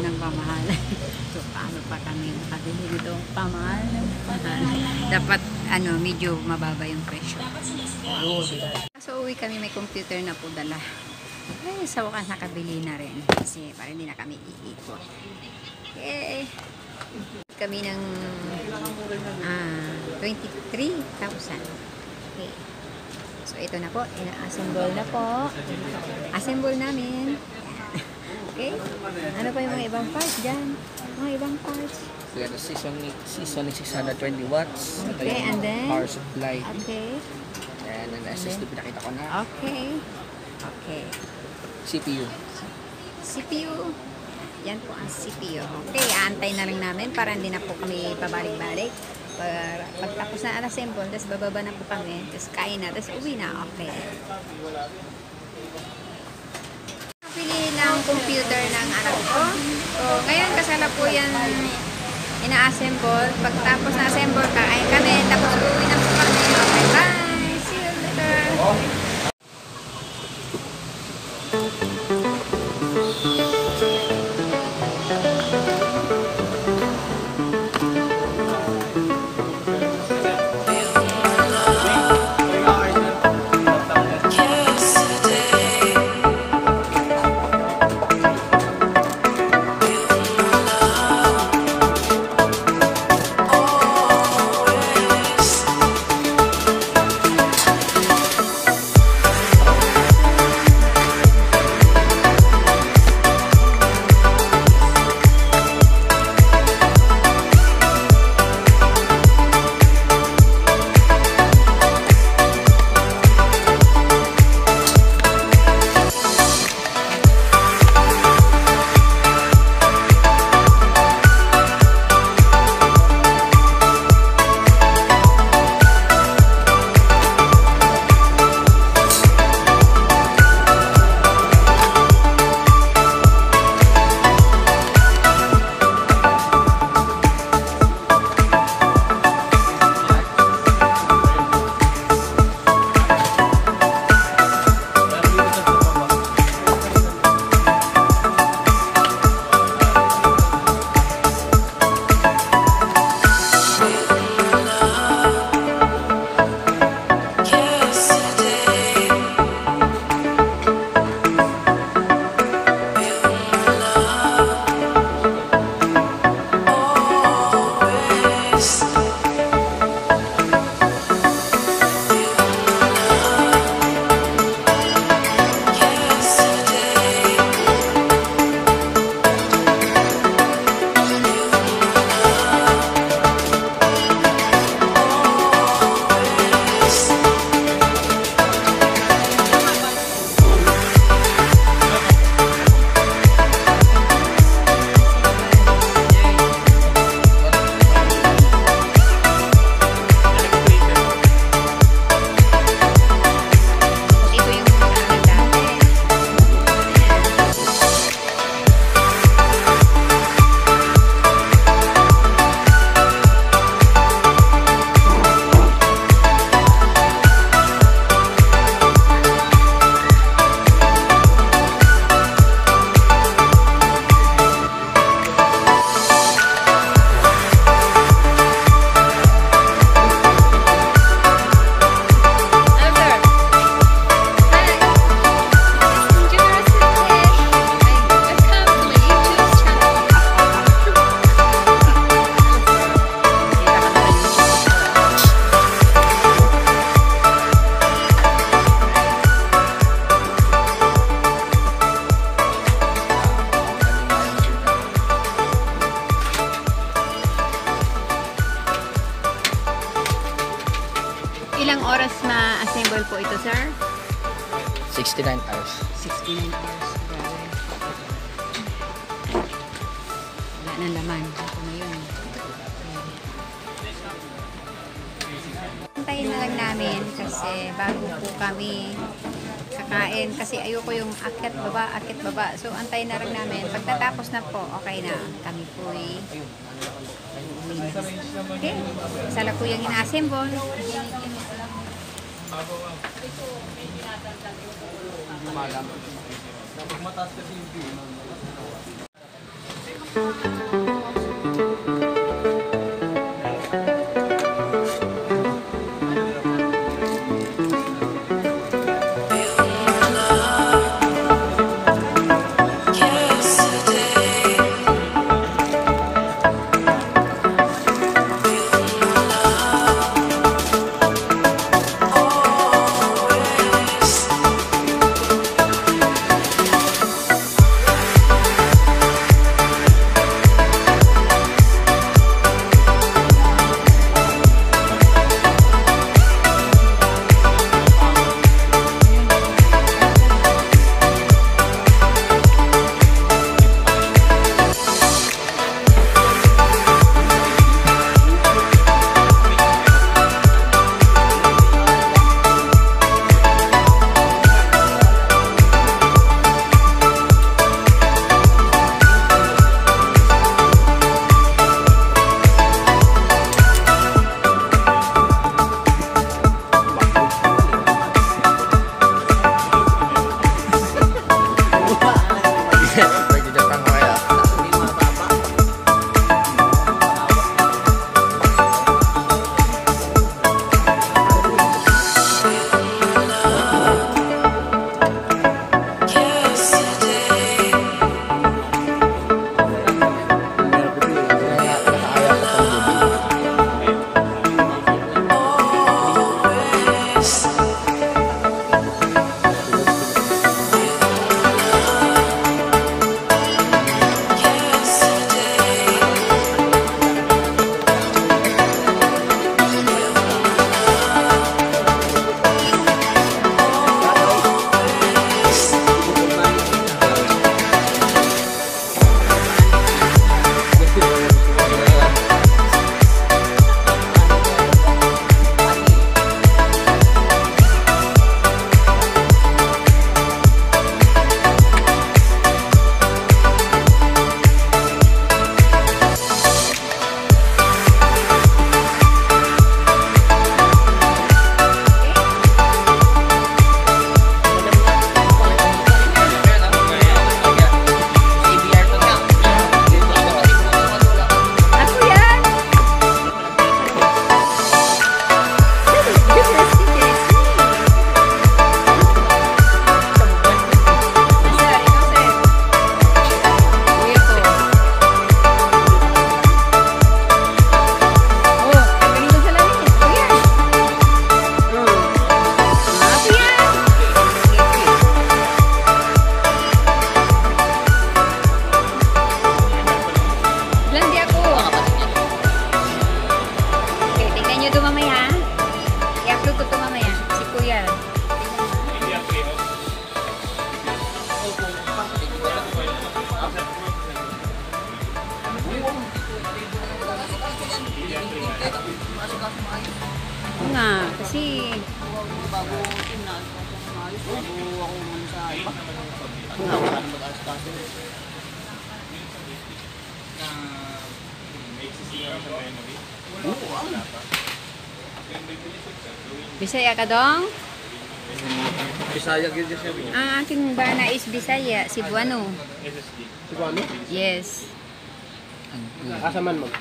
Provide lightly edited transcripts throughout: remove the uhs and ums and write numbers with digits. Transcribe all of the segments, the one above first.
ng pamahal. So, paano pa kami makabili dito pamahal ng pamahal? Dapat, medyo mababa yung presyo. So, uwi kami, may computer na po dala. Ay, sa wakas nakabili na rin. Kasi, parang hindi na kami iikot. Okay. Kami ng 23,000. Okay. So, ito na po. Ina-assemble na po. Assemble namin. Okay. Ano pa yung mga ibang parts dyan? Mga ibang parts. So, yan, Seasonic 620 watts. Okay, and then? Power supply. Okay. And then, SSD, pinakita ko na. Okay. Okay. CPU. CPU. Yan po ang CPU. Okay, aantay na lang namin para hindi na po kami pabalik-balik. Pagtapos na assemble, tapos bababa na po kami, tapos kain na, tapos uwi na. Okay. Pili ng computer ng anak ko. So, ngayon kasalukuyan ina-assemble. Pagtapos na assemble, kain kami, tapos uwi na po kami. Okay, bye! See you later! Ilang oras ma-assemble po ito, sir? 69 hours. 69 hours. Grabe. Wala nang laman. Ito na yun. Antayin na lang namin kasi bago po kami kakain. Kasi ayoko yung akit baba. So, antayin na lang namin. Pagtatapos na po, okay na. Kami po ay okay. Sala po yung ina-assemble. Oo nga, kasi bago ako man sa iba. Wala ko na mag-alas-kaso. Bisaya ka dong? Bisaya gyud siya. Ang aking bana is Bisaya, Cebuano. Cebuano? Yes. Asa man mo?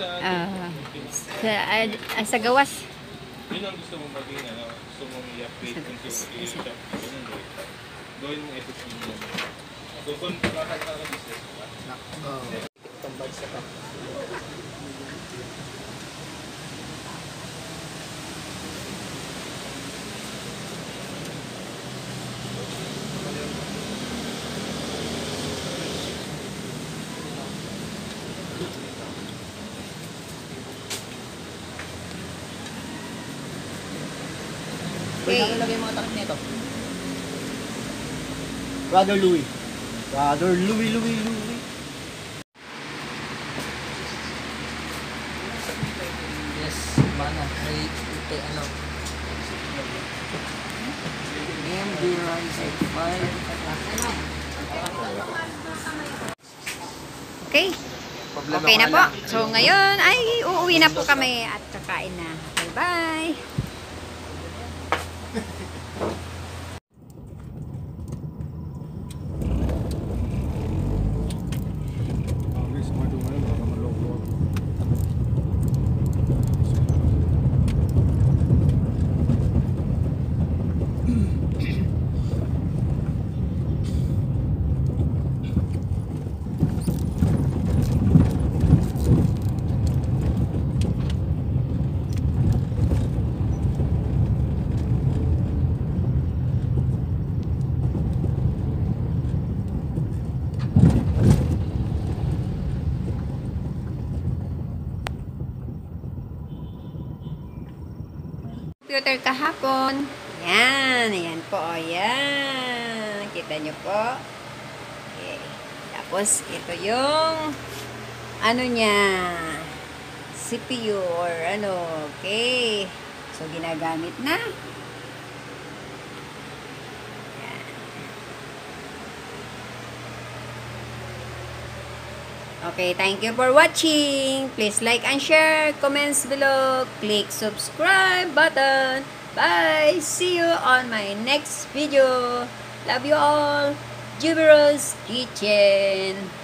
Sa gawas. Yun ang gusto mong maging, gusto mong i-upgrade yung shop. Gawin mong SSD yan. Kung kakaka-business ka. Tambay sa top. Okay. Pwede lagay mga takip nito. Brother Louie. Brother Louie. Yes, mana. May ite, ano. AMD Ryzen 5. Okay. Okay na po. So ngayon ay uuwi na po kami at kakain na. Bye-bye. Computer kahapon. Yan. Ayan po. Ayan. Kita nyo po. Okay. Tapos, ito yung ano niya. CPU or ano. Okay. So, ginagamit na. Okay, thank you for watching. Please like and share, comments below, click subscribe button. Bye! See you on my next video. Love you all. Jubiro's Kitchen.